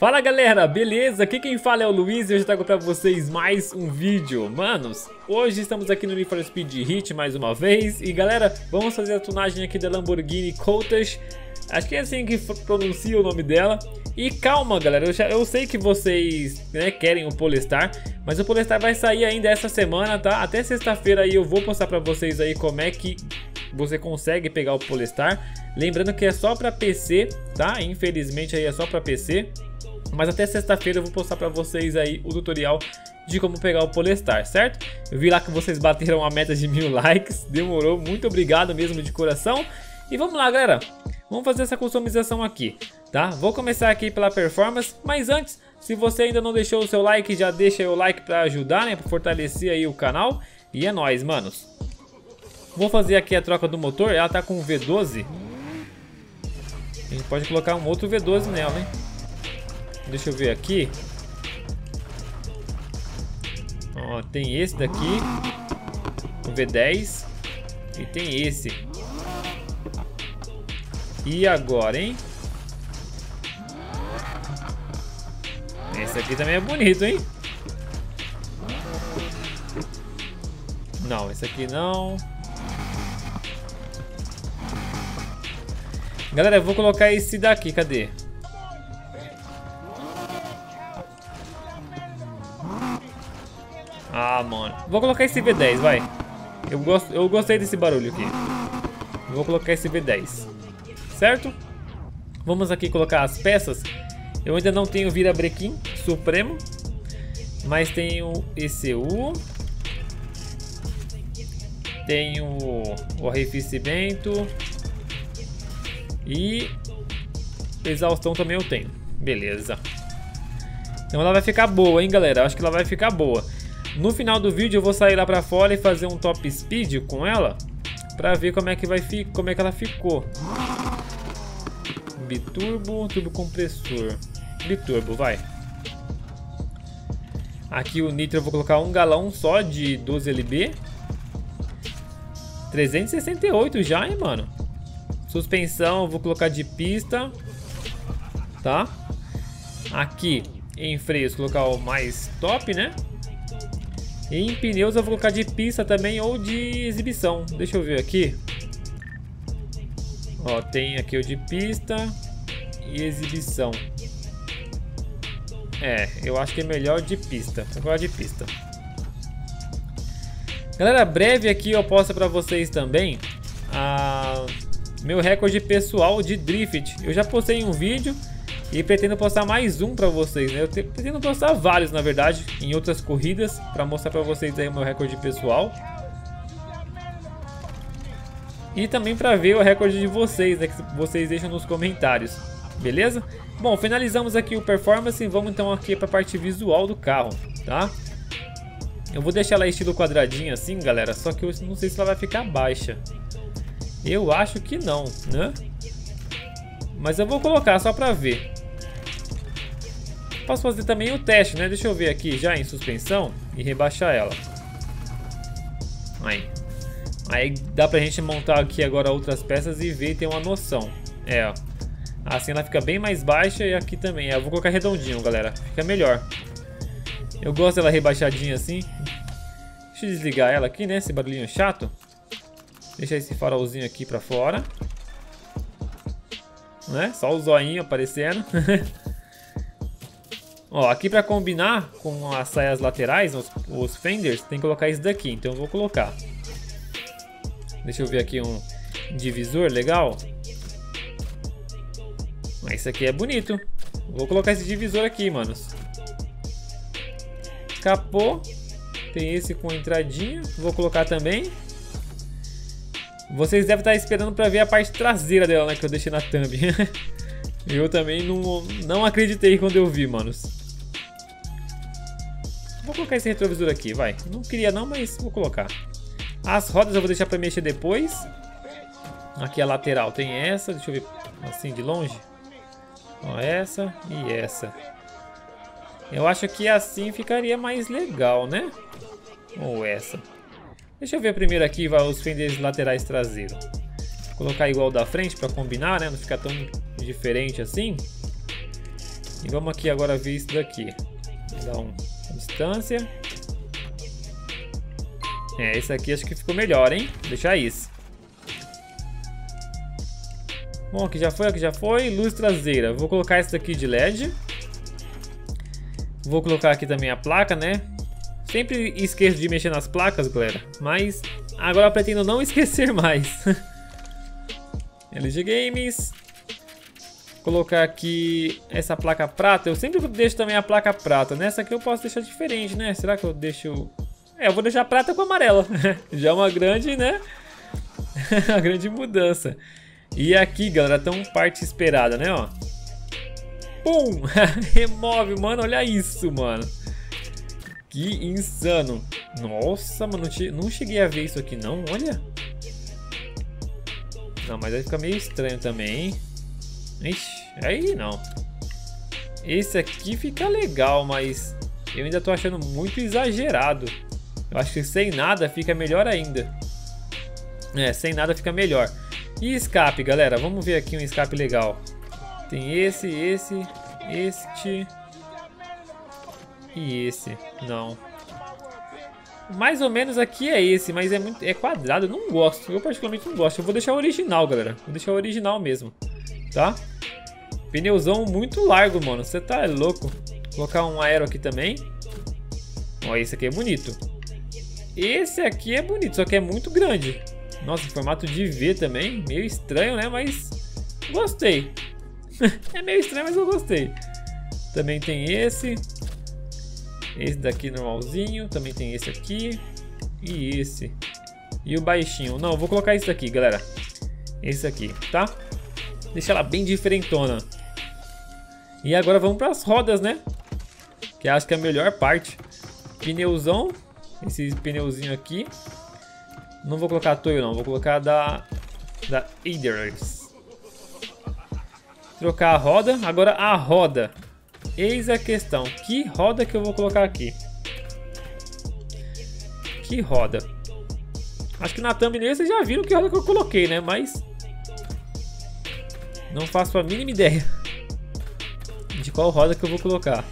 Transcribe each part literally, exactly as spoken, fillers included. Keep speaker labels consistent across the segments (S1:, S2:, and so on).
S1: Fala galera, beleza? Aqui quem fala é o Luiz e hoje eu trago pra vocês mais um vídeo. Manos, hoje estamos aqui no Need for Speed Heat mais uma vez. E galera, vamos fazer a tunagem aqui da Lamborghini Countach. Acho que é assim que pronuncia o nome dela. E calma galera, eu, já, eu sei que vocês né, querem o Polestar, mas o Polestar vai sair ainda essa semana, tá? Até sexta-feira aí eu vou postar pra vocês aí como é que você consegue pegar o Polestar. Lembrando que é só pra P C, tá? Infelizmente aí é só pra P C. Mas até sexta-feira eu vou postar pra vocês aí o tutorial de como pegar o Polestar, certo? Eu vi lá que vocês bateram a meta de mil likes, demorou, muito obrigado mesmo de coração. E vamos lá galera, vamos fazer essa customização aqui, tá? Vou começar aqui pela performance, mas antes, se você ainda não deixou o seu like, já deixa aí o like pra ajudar, né? Pra fortalecer aí o canal. E é nóis, manos. Vou fazer aqui a troca do motor, ela tá com V doze. A gente pode colocar um outro V doze nela, hein? Deixa eu ver aqui. Ó, tem esse daqui, o V dez. E tem esse. E agora, hein? Esse aqui também é bonito, hein? Não, esse aqui não. Galera, eu vou colocar esse daqui, cadê? Ah, mano. Vou colocar esse V dez, vai. Eu, gosto, eu gostei desse barulho aqui. Vou colocar esse V dez. Certo? Vamos aqui colocar as peças. Eu ainda não tenho virabrequim supremo, mas tenho E C U. Tenho o arrefecimento. E exaustão também eu tenho. Beleza. Então ela vai ficar boa, hein, galera? Acho que ela vai ficar boa. No final do vídeo eu vou sair lá pra fora e fazer um top speed com ela pra ver como é que vai fi como é que ela ficou. Biturbo, turbo compressor. Biturbo, vai. Aqui o nitro eu vou colocar um galão só de doze L B. trezentos e sessenta e oito já, hein, mano. Suspensão eu vou colocar de pista, tá? Aqui em freios colocar o mais top, né? E em pneus eu vou colocar de pista também ou de exibição. Deixa eu ver aqui. Ó, tem aqui o de pista e exibição. É, eu acho que é melhor de pista. Vou colocar de pista. Galera, breve aqui eu posto pra vocês também a meu recorde pessoal de drift. Eu já postei um vídeo e pretendo postar mais um pra vocês, né? Eu te, pretendo postar vários, na verdade, em outras corridas, pra mostrar pra vocês aí o meu recorde pessoal. E também pra ver o recorde de vocês, né? Que vocês deixam nos comentários, beleza? Bom, finalizamos aqui o performance e vamos então aqui pra parte visual do carro, tá? Eu vou deixar ela estilo quadradinho assim, galera, só que eu não sei se ela vai ficar baixa. Eu acho que não, né? Mas eu vou colocar só pra ver. Posso fazer também o teste, né? Deixa eu ver aqui já em suspensão e rebaixar ela. Aí. Aí dá pra gente montar aqui agora outras peças e ver e ter uma noção. É, ó. Assim ela fica bem mais baixa e aqui também. É, eu vou colocar redondinho, galera. Fica melhor. Eu gosto dela rebaixadinha assim. Deixa eu desligar ela aqui, né? Esse barulhinho chato. Deixa esse farolzinho aqui pra fora. Né? Só o zoinho aparecendo. Ó, aqui pra combinar com as saias laterais, os, os fenders, tem que colocar isso daqui. Então eu vou colocar. Deixa eu ver aqui um divisor legal. Ah, esse aqui é bonito. Vou colocar esse divisor aqui, manos. Capô. Tem esse com entradinha. Vou colocar também. Vocês devem estar esperando para ver a parte traseira dela, né? Que eu deixei na thumb. Eu também não, não acreditei quando eu vi, manos. Vou colocar esse retrovisor aqui, vai. Não queria não, mas vou colocar. As rodas eu vou deixar para mexer depois. Aqui a lateral tem essa. Deixa eu ver assim de longe. Ó, essa e essa. Eu acho que assim ficaria mais legal, né? Ou essa. Deixa eu ver primeiro aqui vai, os fenders laterais traseiros. Vou colocar igual da frente para combinar, né? Não ficar tão diferente assim. E vamos aqui agora ver isso daqui. Dá um, uma distância. É, esse aqui acho que ficou melhor, hein? Vou deixar isso. Bom, aqui já foi, aqui já foi. Luz traseira. Vou colocar esse daqui de L E D. Vou colocar aqui também a placa, né? Sempre esqueço de mexer nas placas, galera. Mas agora pretendo não esquecer mais. L G Games. Colocar aqui essa placa prata. Eu sempre deixo também a placa prata. Nessa aqui eu posso deixar diferente, né? Será que eu deixo... É, eu vou deixar prata com amarela. Já é uma grande, né? Uma grande mudança. E aqui, galera, tão parte esperada, né? Ó. Pum! Remove, mano. Olha isso, mano. Que insano. Nossa, mano. Não cheguei a ver isso aqui, não. Olha. Não, mas aí fica meio estranho também, hein? Ixi, aí não. Esse aqui fica legal, mas eu ainda tô achando muito exagerado. Eu acho que sem nada fica melhor ainda. É, sem nada fica melhor. E escape, galera, vamos ver aqui um escape legal. Tem esse, esse, este e esse. Não. Mais ou menos aqui é esse, mas é muito é quadrado, eu não gosto. Eu particularmente não gosto. Eu vou deixar o original, galera. Vou deixar o original mesmo, tá? Pneuzão muito largo, mano. Você tá louco. Vou colocar um aero aqui também. Ó, esse aqui é bonito. Esse aqui é bonito, só que é muito grande. Nossa, em formato de V também. Meio estranho, né? Mas gostei. É meio estranho, mas eu gostei. Também tem esse. Esse daqui normalzinho. Também tem esse aqui. E esse. E o baixinho. Não, vou colocar esse daqui, galera. Esse aqui, tá? Deixa ela bem diferentona. E agora vamos para as rodas, né? Que acho que é a melhor parte. Pneuzão. Esse pneuzinho aqui. Não vou colocar Toyo, não. Vou colocar da... Da Iders. Trocar a roda. Agora a roda. Eis a questão. Que roda que eu vou colocar aqui? Que roda? Acho que na thumbnail vocês já viram que roda que eu coloquei, né? Mas... não faço a mínima ideia de qual roda que eu vou colocar.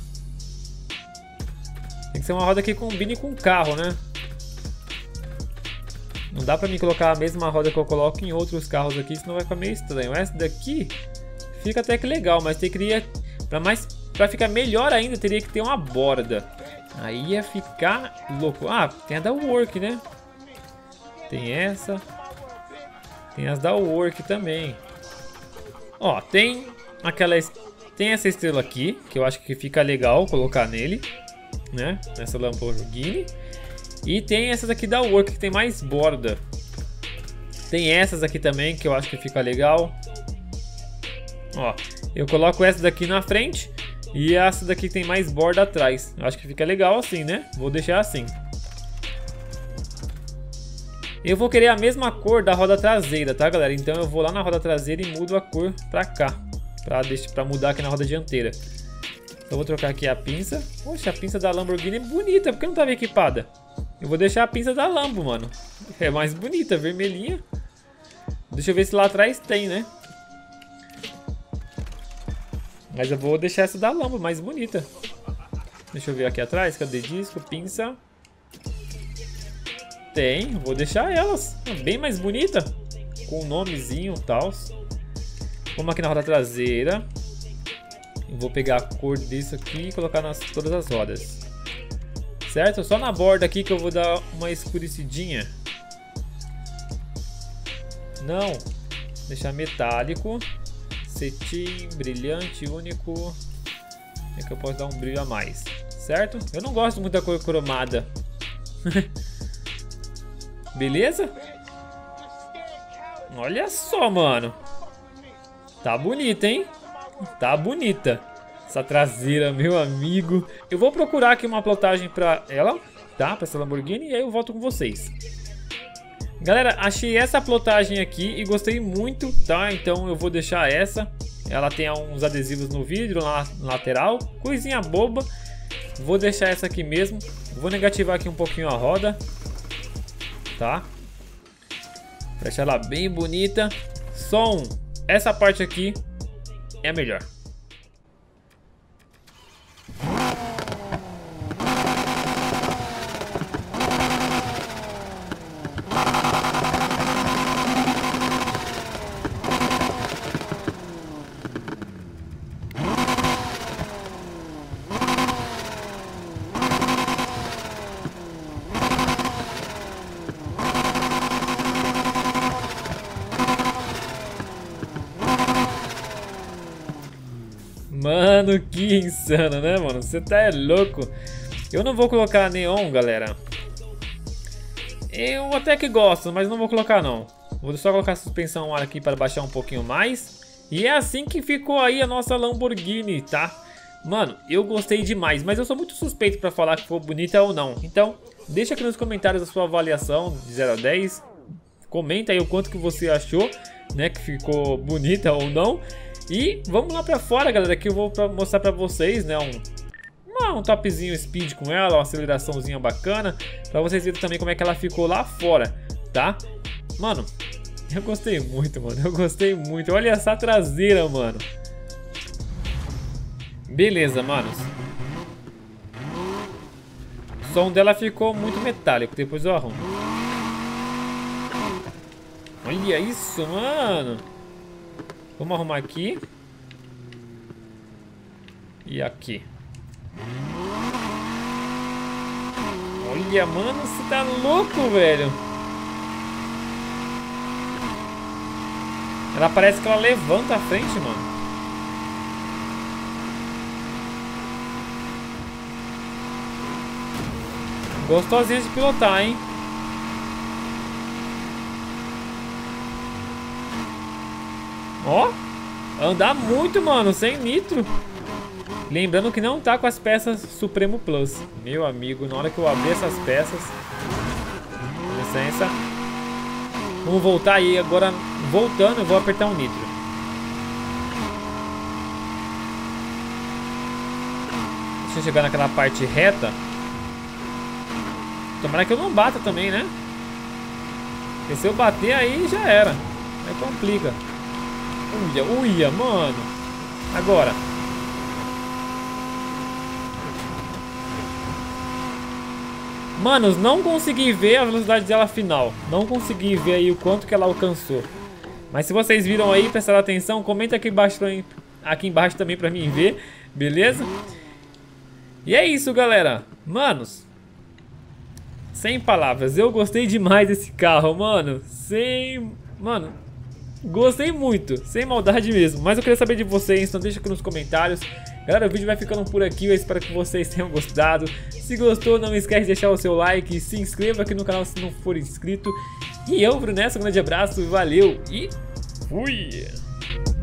S1: Tem que ser uma roda que combine com o carro, né? Não dá pra mim colocar a mesma roda que eu coloco em outros carros aqui, senão vai ficar meio estranho. Essa daqui fica até que legal, mas teria para mais para ficar melhor ainda, teria que ter uma borda. Aí ia ficar louco. Ah, tem a da Work, né? Tem essa. Tem as da Work também. Ó, tem aquela tem essa estrela aqui, que eu acho que fica legal colocar nele, né? Nessa Lamborghini. E tem essas aqui da Work que tem mais borda. Tem essas aqui também que eu acho que fica legal. Ó, eu coloco essa daqui na frente e essa daqui tem mais borda atrás. Eu acho que fica legal assim, né? Vou deixar assim. Eu vou querer a mesma cor da roda traseira, tá, galera? Então eu vou lá na roda traseira e mudo a cor pra cá, pra, deixar, pra mudar aqui na roda dianteira. Então eu vou trocar aqui a pinça. Poxa, a pinça da Lamborghini é bonita, por que não estava equipada? Eu vou deixar a pinça da Lambo, mano. É mais bonita, vermelhinha. Deixa eu ver se lá atrás tem, né? Mas eu vou deixar essa da Lambo, mais bonita. Deixa eu ver aqui atrás, cadê disco, pinça? Tem, vou deixar elas bem mais bonita, com o nomezinho e tal. Vamos aqui na roda traseira. Vou pegar a cor disso aqui e colocar nas todas as rodas. Certo? Só na borda aqui que eu vou dar uma escurecidinha. Não. Deixar metálico. Cetim, brilhante, único. É que eu posso dar um brilho a mais. Certo? Eu não gosto muito da cor cromada. Beleza? Olha só, mano. Tá bonita, hein? Tá bonita essa traseira, meu amigo. Eu vou procurar aqui uma plotagem pra ela, tá? Pra essa Lamborghini, e aí eu volto com vocês. Galera, achei essa plotagem aqui e gostei muito, tá? Então eu vou deixar essa. Ela tem uns adesivos no vidro, na lateral. Coisinha boba. Vou deixar essa aqui mesmo. Vou negativar aqui um pouquinho a roda, tá? Deixar ela bem bonita. Som. Essa parte aqui é a melhor. Mano, que insano, né, mano? Você tá louco. Eu não vou colocar neon, galera. Eu até que gosto, mas não vou colocar não. Vou só colocar a suspensão ar aqui para baixar um pouquinho mais. E é assim que ficou aí a nossa Lamborghini, tá? Mano, eu gostei demais, mas eu sou muito suspeito para falar que ficou bonita ou não. Então, deixa aqui nos comentários a sua avaliação de zero a dez. Comenta aí o quanto que você achou, né, que ficou bonita ou não. E vamos lá pra fora, galera, que eu vou pra mostrar pra vocês, né, um, uma, um topzinho speed com ela, uma aceleraçãozinha bacana, pra vocês verem também como é que ela ficou lá fora, tá? Mano, eu gostei muito, mano, eu gostei muito. Olha essa traseira, mano. Beleza, manos. O som dela ficou muito metálico, depois eu arrumo. Olha isso, mano. Vamos arrumar aqui. E aqui. Olha, mano, você tá louco, velho. Ela parece que ela levanta a frente, mano. Gostosinha de pilotar, hein? Ó, andar muito, mano, sem nitro. Lembrando que não tá com as peças Supremo Plus. Meu amigo, na hora que eu abrir essas peças... Licença. Vamos voltar aí, agora voltando eu vou apertar um nitro. Deixa eu chegar naquela parte reta. Tomara que eu não bata também, né? Porque se eu bater aí já era. Aí complica. Uia, uia, mano. Agora. Manos, não consegui ver a velocidade dela final. Não consegui ver aí o quanto que ela alcançou. Mas se vocês viram aí, prestaram atenção, comenta aqui embaixo, aqui embaixo também pra mim ver. Beleza? E é isso, galera. Manos, sem palavras. Eu gostei demais desse carro, mano. Sem... Mano... Gostei muito, sem maldade mesmo. Mas eu queria saber de vocês, então deixa aqui nos comentários. Galera, o vídeo vai ficando por aqui. Eu espero que vocês tenham gostado. Se gostou, não esquece de deixar o seu like. Se inscreva aqui no canal se não for inscrito. E eu, Brunessa, um grande abraço, valeu e fui!